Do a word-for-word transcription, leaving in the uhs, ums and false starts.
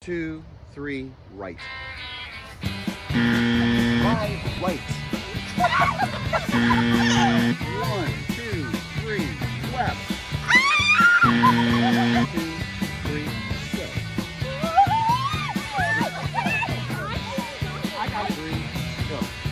two, three, right. Five, right. One, two, three, left. One, two, three, go. Three, go.